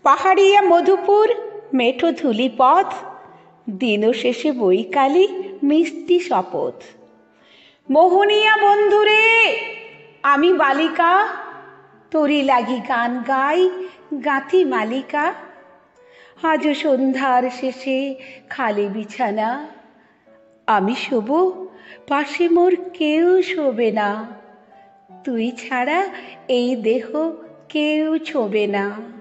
পাহাড়িয়া মধুপুর মেঠো ধুলি পথ, দিন শেষে বৈকালি মিষ্টি শপথ। মোহনিয়া বন্ধুরে আমি বালিকা, তোরি লাগি গান গাই গাঁথি মালিকা। আজ সন্ধ্যার শেষে খালি বিছানা, আমি শোব পাশে মোর কেউ শোবে না, তুই ছাড়া এই দেহ কেউ ছোবে না।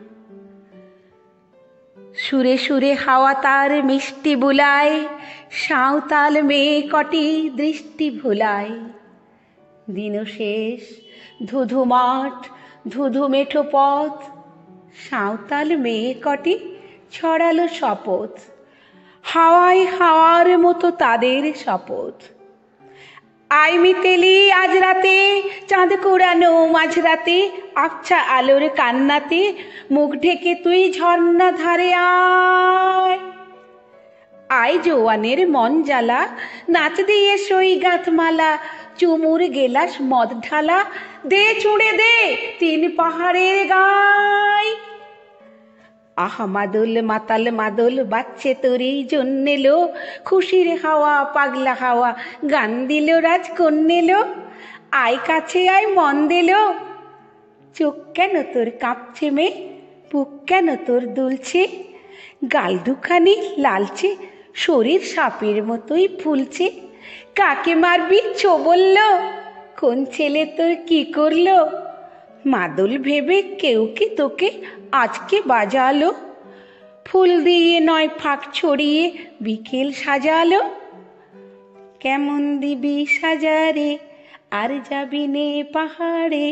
সুরে সুরে হাওয়া তার মিষ্টি বুলায়, সাঁওতাল মেয়ে কটি দৃষ্টি ভুলায়। দিন শেষ ধুধু মাঠ ধুধু মেঠো পথ, সাঁওতাল মেয়ে কটি ছড়ালো শপথ। হাওয়ায় হাওয়ার মতো তাদের শপথ। আয় মিতেলি আজ রাতে, চাঁদ কুড়ানো মাঝরাতে, আবছা আলোর কান্নাতে মুখ ঢেকে তুই ঝর্ণা ধারে আয়। আয় জোয়ানের মন জ্বালা, নাচ দিয়ে সই গাঁথমালা, চুমুর গেলাস মদ ঢালা, দে চুড়ে দে তিন পাহাড়ের গায়। আহা মাদল মাতাল মাদল বাচ্চে তোরই জন্যেলো, খুশির হাওয়া পাগলা হাওয়া গান দিল রাজ কন্যেলো। আয় কাছে আয় মন দিল, চোখ কেন তোর কাঁপছে মে, বুক কেন তোর দুলছে, গাল দুখানি লালচে, শরীর সাপের মতোই ফুলছে। কাকে মারবি চো বলল, কোন ছেলে তোর কি করলো, মাদল ভেবে কেউ কি তোকে আজকে বাজালো। ফুল দিয়ে নয় ফাঁক ছড়িয়ে বিকেল সাজালো, কেমন দিবি সাজারে আর যাবি নে পাহাড়ে।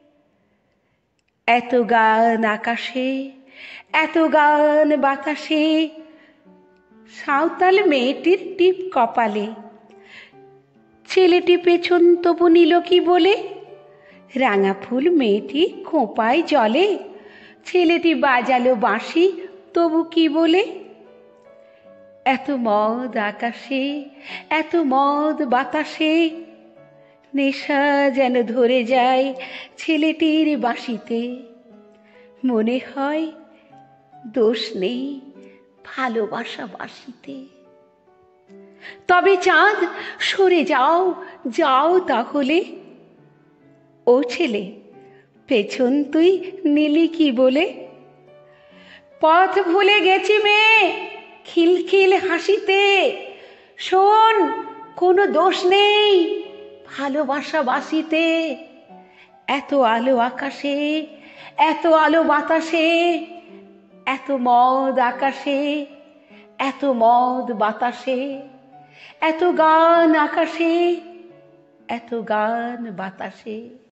এত গান আকাশে এত গান বাতাসে, সাঁওতাল মেয়েটির টিপ কপালে। ছেলেটি পেছন তবু নিল কি বলে, রাঙা ফুল মেয়েটি খোঁপায় জলে। ছেলেটি বাজালো বাঁশি তবু কি বলে, এত মদ আকাশে এত মদ বাতাসে, নেশা যেন ধরে যায় ছেলেটির বাঁশিতে। মনে হয় দোষ নেই ভালোবাসা বাঁশিতে। তবে চাঁদ সরে যাও যাও তাহলে, ও ছেলে পেছন তুই নিলি কি বলে। পথ ভুলে গেছি মেয়ে খিলখিল হাসিতে, শোন কোনো দোষ নেই ভালোবাসা বাসিতে। এত আলো আকাশে এত আলো বাতাসে, এত মদ আকাশে এত মদ বাতাসে, এত গান আকাশে এত গান বাতাসে।